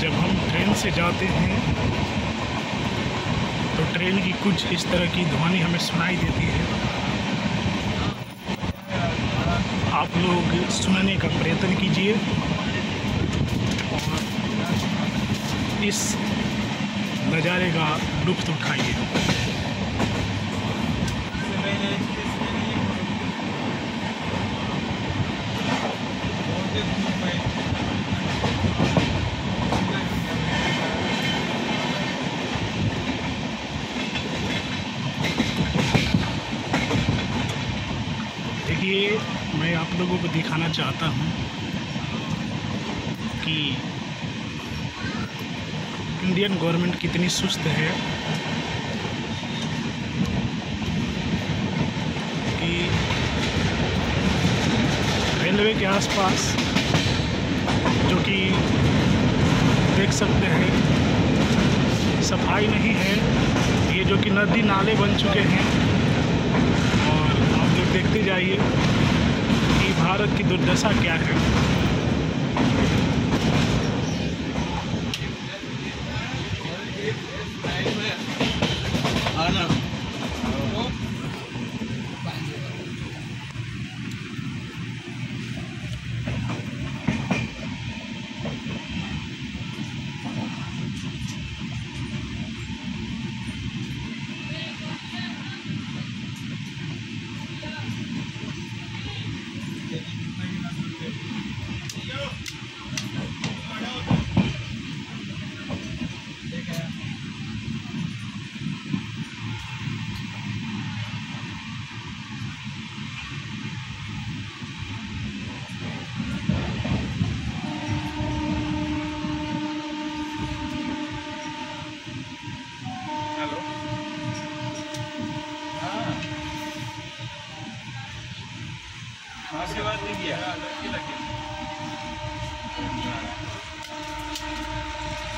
जब हम ट्रेन से जाते हैं तो ट्रेन की कुछ इस तरह की ध्वनि हमें सुनाई देती है। आप लोग सुनने का प्रयत्न कीजिए और इस नज़ारे का लुत्फ़ उठाइए। देखिए, मैं आप लोगों को दिखाना चाहता हूँ कि इंडियन गवर्नमेंट कितनी सुस्त है कि रेलवे के आसपास, जो कि देख सकते हैं सफाई नहीं है, ये जो कि नदी नाले बन चुके हैं। और आप लोग देखते जाइए कि भारत की दुर्दशा क्या है। आशीर्वाद नहीं किया।